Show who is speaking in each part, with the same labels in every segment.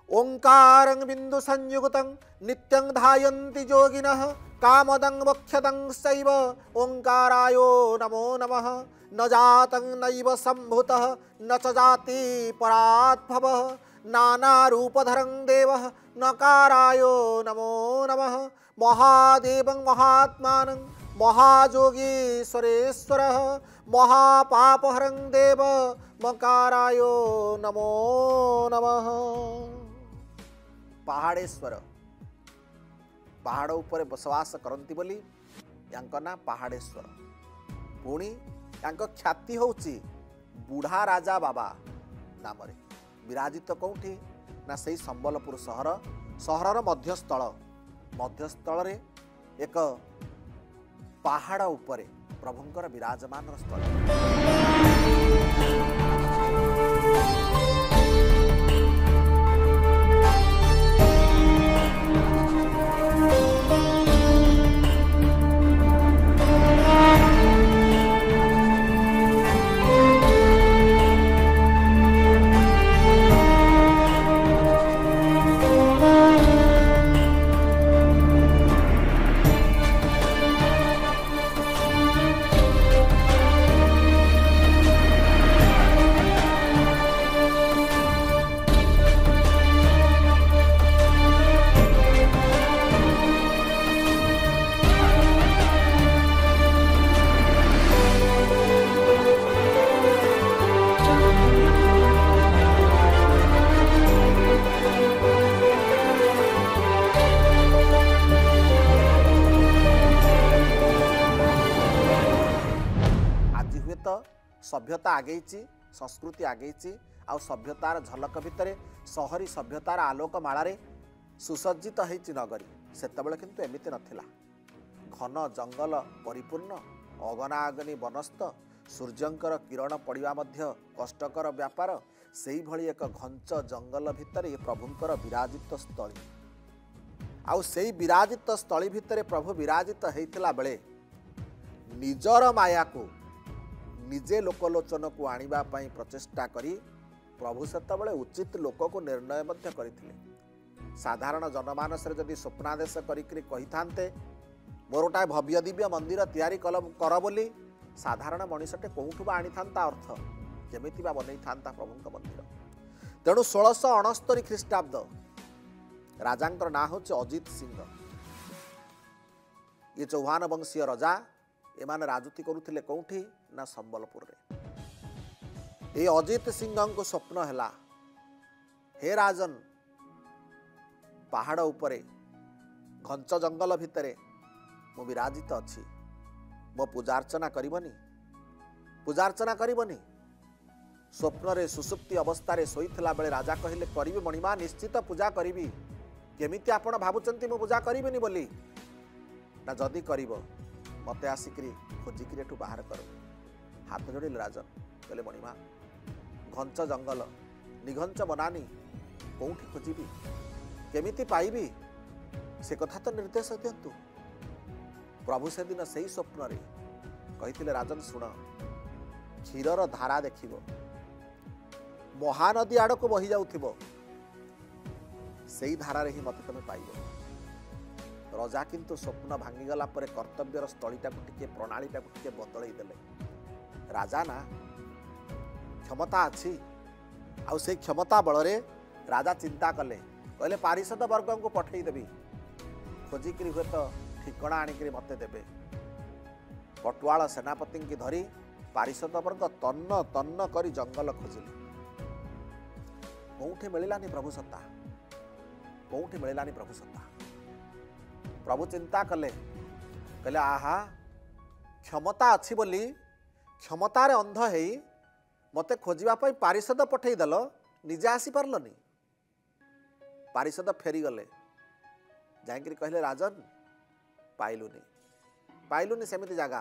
Speaker 1: ओंकारं बिंदु संयुक्तं नित्यं ध्यायन्ति योगिनः कामदं मोक्षदं सैव ओंकारायो नमो नमः। न जातं नैव सम्भूतः न च जाति पराद्भवः नानारूपधरं देवः नकारायो नमो नमः। महादेवं महात्मानं महायोगीश्वरेश्वरः महापापहरं देव मकारायो नमो नमः। पहाड़ेश्वर पहाड़ उपरे बसवास करती बोली यांको ना पहाड़ेश्वर। पुणी यांको ख्याति होउची बुढ़ा राजा बाबा नाम विराजित कौटी ना से संबलपुर सहरर मध्यस्थल रे एक पहाड़ उपरे प्रभुंकर विराजमान स्थल। सभ्यता आगे संस्कृति आगे आउ सभ्यतार झलक भितर सहरी सभ्यतार आलोक मालारे सुसज्जित होती नगरी। सेतबेले किंतु एमिति नथिला। घन जंगल परिपूर्ण अगनागनी बनस्थ सूर्यंकर किरण पड़िबा मध्य कष्टकर व्यापार सेही भली एक घंच जंगल भितर ये प्रभुंकर विराजित स्थली। आउ सेही विराजित स्थली भितर प्रभु विराजित होइतिला बेले निजर माया को निजे लोकलोचन को आनिबा पई प्रचेष्टा करी प्रभु सेतबेले उचित लोक को निर्णय मध्य करथिले। साधारण जनमानस रे जदि स्वप्नादेश करिकरी कहि थांते मोर गोटाए भव्य दिव्य मंदिर तैयारी कर बोली साधारण मनीषटे कोउठु बा आनी थांता अर्थ केमिति बा बनै थांता प्रभुंक मंदिर। तेणु 1669 ख्रीष्टाब्द राजांकर ना होचे अजित सिंह। ये चौहान वंशीय राजा एमाने राजूती करुथिले कोउठी ना संबलपुर रे। ए अजित सिंह को स्वप्न हैला हे राजन पहाड़ उपरे घंच जंगल भितरे मु विराजित अच्छी मो पूजार्चना करबनी स्वप्न रे सुसुप्ति अवस्था रे सोईथिला बेले राजा कहिले करिबे मणिमा निश्चित पूजा करिबी। केमिति आपण भाबुचंती मु पूजा करिबेनी बोली ना जदी करिवो मते आसिकरी खोजिकरी एठू बाहर कर। हाथ जोड़िल राजन कहले मणिमा घंच जंगल निघंच बनानी कोउठी खोजिबी केमिति पाइबी से कथा तो निर्देश दियंतु। प्रभु से दिन से ही स्वप्न रे कहिथिले राजन सुन क्षीरर धारा देखिबो महानदी आड़ को बही जाउथिबो सेई धारा रे ही मते तमे पाइबो। राजा किंतु स्वप्न भांगी गला परे कर्तव्यर स्थलीटा को टिके प्रणालीटा को टिके बदलई देले। राजा ना क्षमता अच्छी आउ से क्षमता बल रे राजा चिंता कले कहले पारिषद वर्ग को पठेई देबी खोजिकी हुए तो ठिकणा आनिकी मते देबे। पटुआल सेनापति की धरी पारिषद वर्ग तन्न तन्न करी जंगल खोजिले कोउठी मिलानी प्रभु सत्ता कोउठी मिलानी प्रभु सत्ता। प्रभु चिंता कले कहले आहा क्षमता अच्छी बोली क्षमतार अंध है मते खोजिबा पई पारिषद पठेई देल निजे आसी पारलनी। पारिषद फेरी गले जाइकरी कहले राजन पाइलुनी सेमिति जगह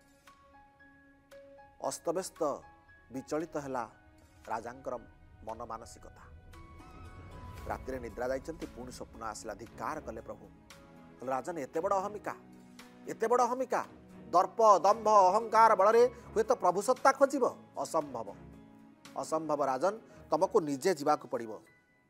Speaker 1: अस्तव्यस्त विचलित हैला राजांकर मन मानसिकता। राति निद्रा जाइछंती पुणी स्वप्न आसला धिक्कार कले प्रभु राजन एते बड़ अहमिका दर्प दंभ अहंकार बल हुए तो प्रभु सत्ता खोजिब असंभव राजन तुमको निजे जीवाक पड़िबो।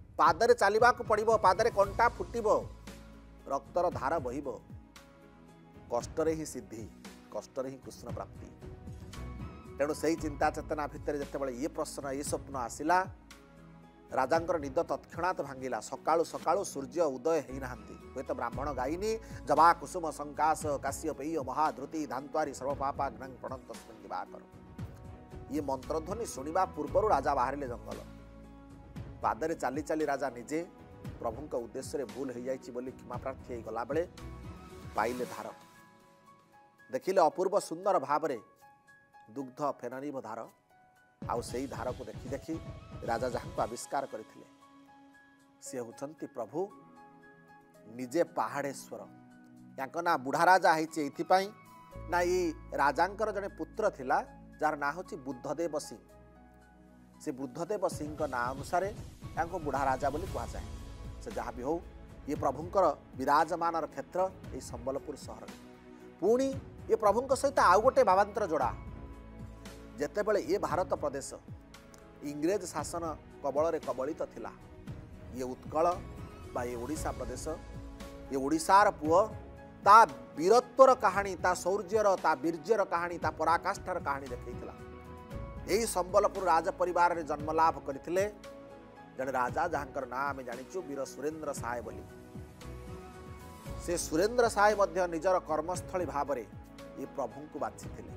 Speaker 1: पादरे चलवाक पड़ो, पादरे कंटा फुटब, रक्तर धार बहिब, कष्टरे ही सिद्धि, कष्टरे ही कृष्ण प्राप्ति। तेणु से चिंता चेतना भितर जितेबाला ये प्रश्न ये स्वप्न आसला, राजांकर निद तत्क्षणात भांगिला। सकाळु सकाळु सूर्य उदय होना हे तो ब्राह्मण गायिनी जबा कुसुम संकाश काश्यपेय महाधृति धांत्वारी सर्वपापा घ्नं प्रणत तस्मिन् दिवाकर। ये मंत्रध्वनि शुणा पूर्व राजा बाहर जंगल पादरे चाली चाली राजा निजे प्रभु उद्देश्य भूल हो जाइए बोली क्षमा प्रार्थी गला बेले पाइले धार, देखिले अपूर्व सुंदर भाव दुग्ध फेननिभ धार। आउ से धार को देखी देखी राजा जहाँ को आविष्कार करथिले सी होचंती प्रभु निजे पहाड़ेश्वर। या ना बुढ़ा राजा है ना ये राजांकर जड़े पुत्र थिला जार ना होची बुद्धदेव सिंह। से बुद्धदेव सिंह का ना अनुसार या बुढ़ा राजा बोली कह जाए। से जहाँ भी हो ये प्रभुंकर विराजमान क्षेत्र ये संबलपुर सहर। पुणी ये प्रभु सहित आउ गोटे भावांतर जोड़ा जेते बळे ये भारत प्रदेश इंग्रेज शासन कबल कबलित थिला। ये उत्कल बा ये ओडिशा प्रदेश ये ओडिशार पुओ ता वीरत्वर कहानी ता शौर्यर ता वीर्यर कहानी ता पराकाष्ठार कहानी देखैथिला। यही संबलपुर राज परिवार रे जन्म लाभ करथिले जने राजा जहाँकर ना आम जानिचु वीर सुरेंद्र साय बोली। से सुरेंद्र साय मध्य निजर कर्मस्थली भाव रे ये प्रभु को बाछिथिले।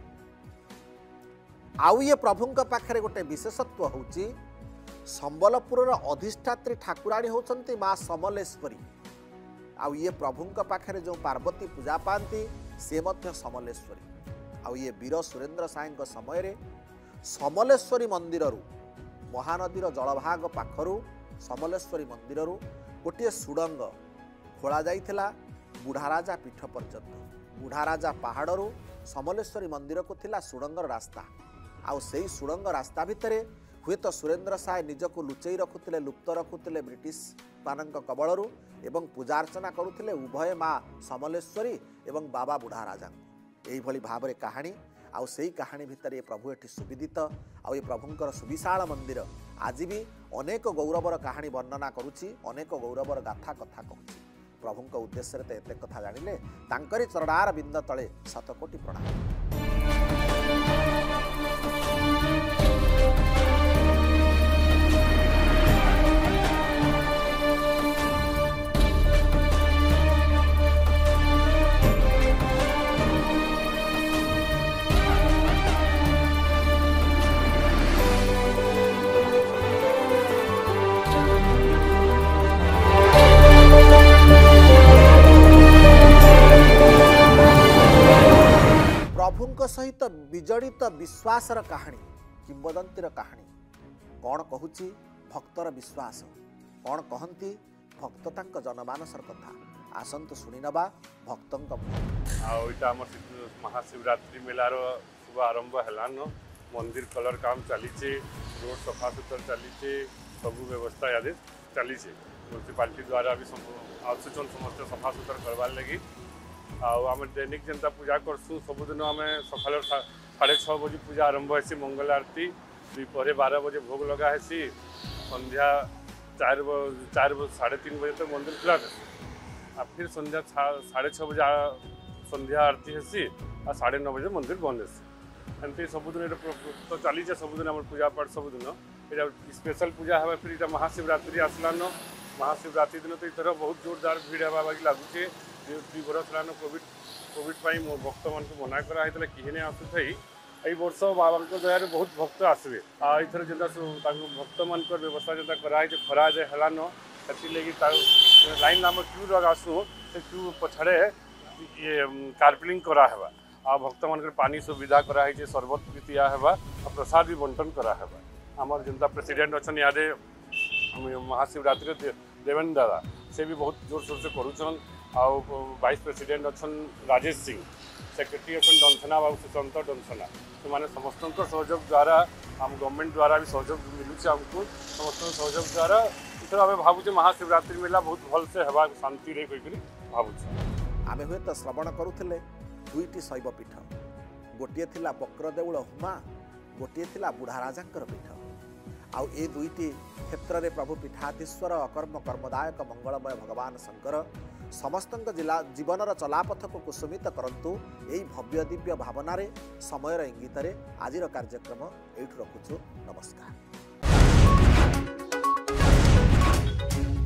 Speaker 1: आउ ये प्रभु पाखे गोटे विशेषत्व होची संबलपुर अधिष्ठात्री ठाकुराणी होचंती माँ समलेश्वरी। आउ ये प्रभु पाखे जो पार्वती पूजा पाती से मध्य समलेश्वरी। आउ ये वीर सुरेंद्र साय समय रे समलेश्वरी मंदिर महानदीर जलभाग पाखरु समलेश्वरी मंदिर गोटे सुड़ंग खोल जाइथिला बुढ़ा राजा पीठ पर्यंत। बुढ़ा राजा पहाड़ू समलेश्वरी मंदिर को थिला सुड़ंगर रास्ता। आउ से सुड़ंग रास्ता भितर हुए तो सुरेंद्र साय निजक लुचई रखुले लुप्त रखुले ब्रिटिश मान कबलू एवं पूजार्चना करुले उभय माँ समलेश्वरी एवं बाबा बुढ़ा राजा यही भाव में कहानी। आउ से कहानी भितर ये प्रभु एटी सुविदित। आउ ये प्रभुंकर सुविशाल मंदिर आज भी अनेक गौरवर कहानी वर्णना करुच्ची, अनेक गौरवर गाथा कथा कहूँ। प्रभुंक उद्देश्य तो एत कथा जानिले तांकरी चरणार बिंद तले शतकोटी प्रणाम। प्रभुंक सहित विजड़ित विश्वासर कहानी किंवदंतीर कहानी कौन कहूची भक्तर विश्वास कौन कहती भक्त तांक जनमानसर कथा आसंतु शुणी नबा भक्तंक
Speaker 2: महाशिवरात्रि मेलार शुभ आरंभ हेलान मंदिर कलर काम चलीचे रोड सफा सुतर चलीचे सब व्यवस्था याद चलीचे म्यूनिसिपालिटी द्वारा भी आसुचन समस्त सफा सुतर करवार लगी आम दैनिक जनता पूजा करसु सबुदिन आम सकाल 6:30 बजे पूजा आरंभ होसी मंगल आरती दोपहर 12 बजे भोग लगा है संध्या 4-3 बजे तक मंदिर खुला था फिर संध्या 6:30 बजे संध्या आरती हेसी आ 9:30 बजे मंदिर बंद हेसी एमती सबुदिन तो चली सबुदिन आम पूजा पाठ सबुदिन ये स्पेशल पूजा है। फिर ये महाशिवरात्रि आसलान महाशिवरात्रि दिन तो इधर बहुत जोरदार भीड़ हवा लगुचे 2 बरस लान कोविड भक्त मान को मना कराई किए आसुथी यही वर्ष बाबा दया बहुत भक्त आसवे आर जेनता भक्त मान व्यवस्था जेनता कराई खरा जे हेलान से लाइन आम क्यू लगासु से क्यू पछाड़े ये कार्पेलिंग करावा आ भक्त मान पानी सुविधा कराई सरबत भी दिया है प्रसाद भी बंटन करावा आमर जेनता प्रेसिडेंट अच्छा यादे महाशिवरात्रि देवेंद्र दादा से भी बहुत जोर शोर से करुचन आउ वाइस प्रेसिडेंट अच्छा राजेश सिंह सेक्रेटरी अच्छा डंसना बाबू सुशांत डंसना से मैंने समस्त सहयोग द्वारा आम गवर्नमेंट द्वारा भी सहयोग मिलूँ आमको समस्त सहयोग द्वारा इधर आम भावुचे महाशिवरात्रि मेला बहुत भल से हवा शांति रे कही भावुचे
Speaker 1: आम हुए तो श्रवण करुले 2टी शैवपीठ गोटे थिला बक्रदेउल हुमा गोटे थिला बुढ़ा राजांकर पीठ आउ ए दुईटी क्षेत्र में प्रभु पीठाधीश्वर अकर्म कर्मदायक मंगलमय भगवान शंकर समस्त जीवनर चलापथ को कुसुमित करंतु यही भव्य दिव्य भावना समयर इंगित आज कार्यक्रम एठु रखुछु। नमस्कार।